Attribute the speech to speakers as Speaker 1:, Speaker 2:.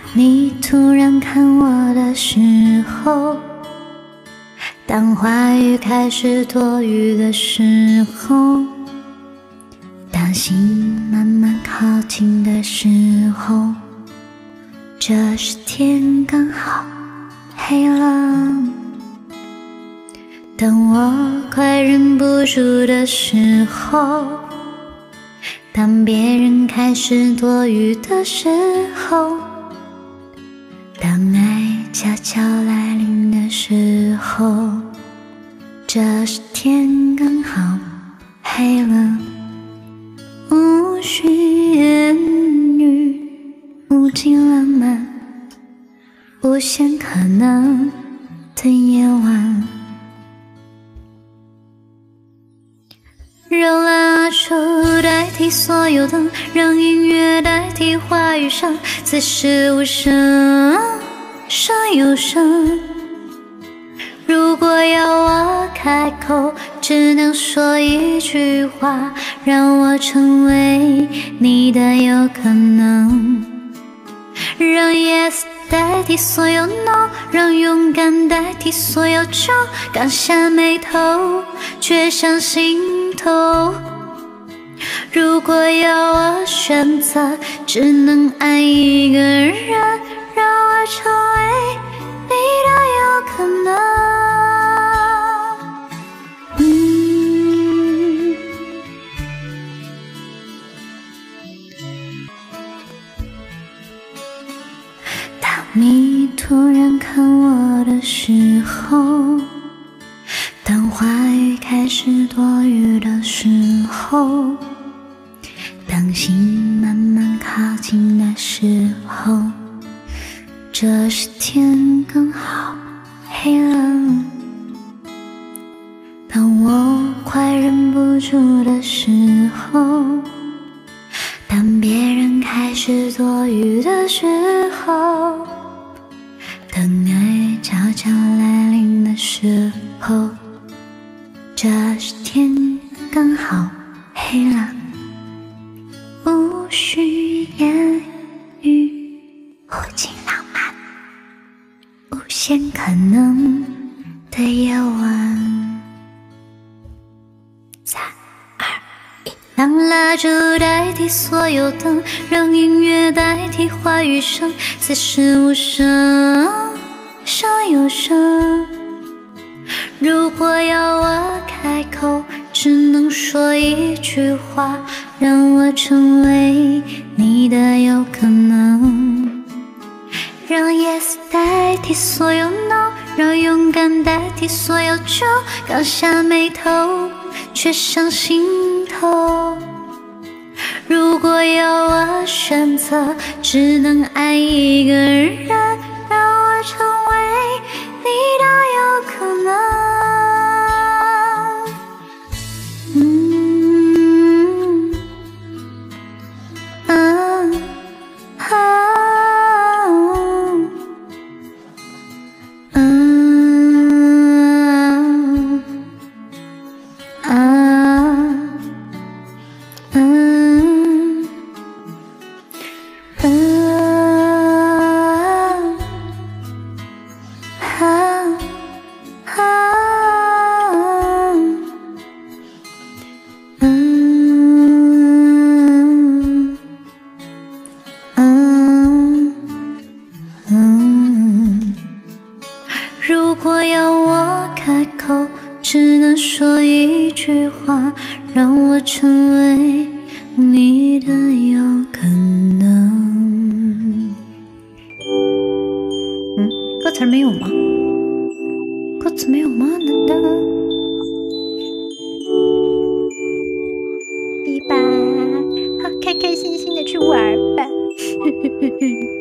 Speaker 1: 你突然看我的时候，当话语开始多余的时候，当心慢慢靠近的时候，这时天刚好黑了。当我快忍不住的时候，当别人开始多余的时候，当爱悄悄来临的时候，这时天刚好黑了。无需言语，无尽浪漫，无限可能的夜晚，让蜡烛代替所有灯，让音乐代替话语声，此时无声胜有声。如果要我开口，只能说一句话，让我成为你的有可能。让 yes 代替所有 no， 让勇敢代替所有酒，刚下眉头，却上心头。如果要我选择，只能爱一个人，让我成为你的有可能。当你突然看我的时候，当话语开始多余的时候，当心慢慢靠近的时候，这时天刚好黑了。当我快忍不住的时候，当别人开始多余的时候，当爱悄悄来临的时候，这时天刚好黑了。无需言语，无尽浪漫，无限可能的夜晚。3、2、1，让蜡烛代替所有灯，让音乐代替话语声，此时无声胜有声。如果要我开口，只能说一句话，让我成为你的有可能。让 yes 代替所有 no， 让勇敢代替所有酒，刚下眉头，却上心头。如果要我选择，只能爱一个人，让我成为你的有可能。如果要我开口，只能说一句话，让我成为你的有可能。歌词没有吗？歌词没有吗？难道？对吧？好，开开心心的去玩吧。